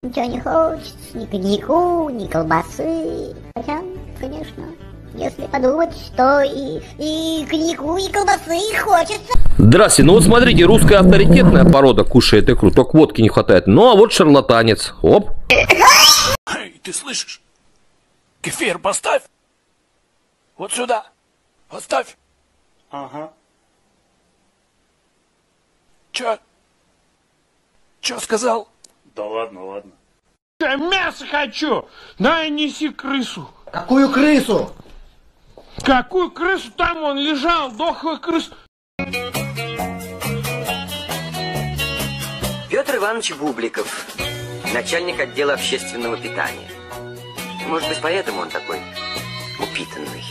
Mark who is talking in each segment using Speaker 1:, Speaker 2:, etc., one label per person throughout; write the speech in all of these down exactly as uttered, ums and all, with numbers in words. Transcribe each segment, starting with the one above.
Speaker 1: Ничего не хочется, ни коньяку, ни колбасы. Хотя, конечно, если подумать, что и, и коньяку, и колбасы хочется.
Speaker 2: Здравствуйте, ну вот смотрите, русская авторитетная порода кушает икру, только водки не хватает. Ну а вот шарлатанец, оп.
Speaker 3: Эй, ты слышишь? Кефир поставь. Вот сюда. Поставь.
Speaker 4: Ага.
Speaker 3: Чё? Чё сказал?
Speaker 4: Да ладно, ладно.
Speaker 5: Я мясо хочу! Дай неси крысу.
Speaker 6: Какую крысу?
Speaker 5: Какую крысу? Там он лежал, дохлый крыс.
Speaker 7: Петр Иванович Бубликов, начальник отдела общественного питания. Может быть, поэтому он такой упитанный.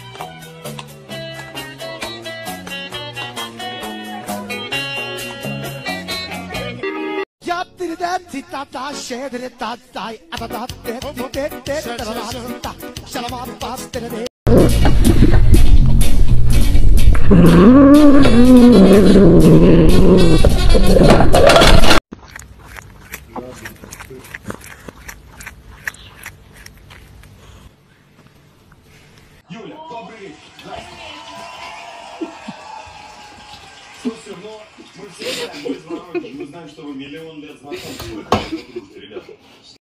Speaker 4: Юля, добрый вечер. Слушай, ну мы все знаем, мы из Воронежа, мы знаем, что вы миллион лет знакомы, вы дружите, ребята.